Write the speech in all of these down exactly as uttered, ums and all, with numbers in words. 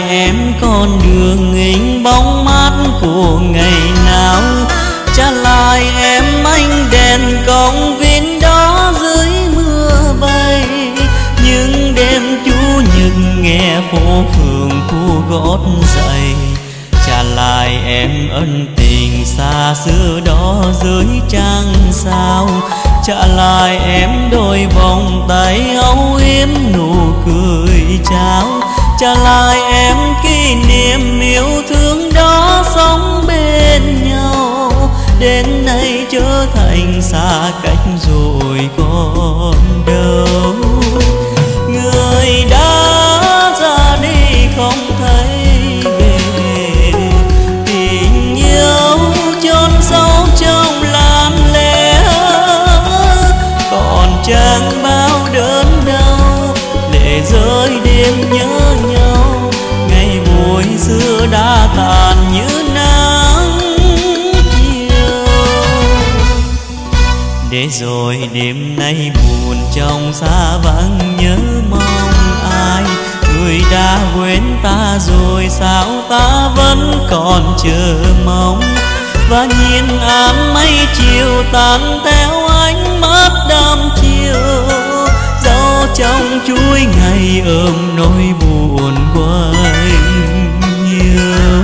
em con đường nghinh bóng mát của ngày nào, trả lại em ánh đèn công viên đó dưới mưa bay. Những đêm chủ nhật nghe phố phường khu gót giày, trả lại em ân tình xa xưa đó dưới trăng sao. Trả lại em đôi vòng tay âu yếm nụ cười trao, trả lại em kỷ niệm yêu thương đó sống bên nhau. Đến nay trở thành xa cách rồi còn đâu, người đã ra đi không thấy về. Tình yêu chôn sâu trong làn lẽ, còn chẳng bao đớn đau. Lệ rơi đêm nhớ nhau, ngày buổi xưa đã tàn như nắng chiều. Để rồi đêm nay buồn trong xa vắng nhớ mong ai. Người đã quên ta rồi sao ta vẫn còn chờ mong. Và nhìn áng mây chiều tan theo ánh mắt đăm chiều, dẫu trong chuỗi ngày ôm nỗi buồn quay nhiều.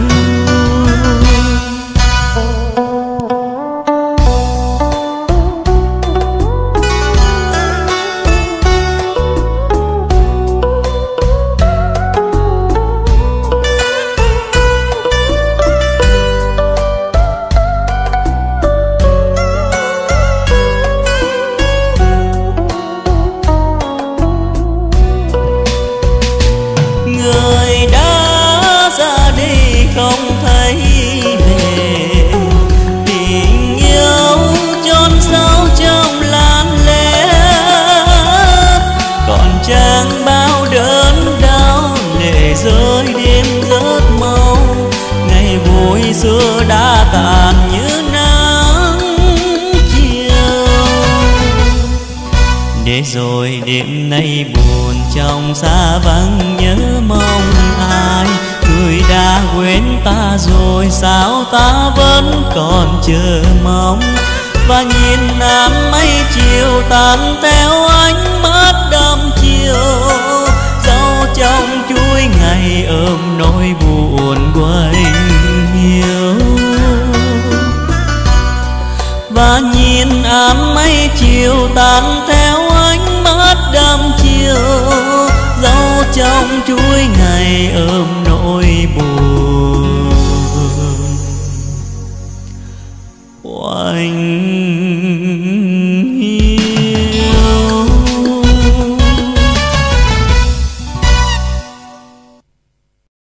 Xưa đã tàn như nắng chiều. Để rồi đêm nay buồn trong xa vắng nhớ mong ai. Người đã quên ta rồi sao ta vẫn còn chờ mong. Và nhìn áng mây chiều tan theo ánh mắt đăm chiều, dẫu trong chuỗi ngày ôm nỗi buồn quay nhiều. Và nhìn áng mây chiều tan theo ánh mắt đăm chiều, dẫu trong chuỗi ngày ôm nỗi buồn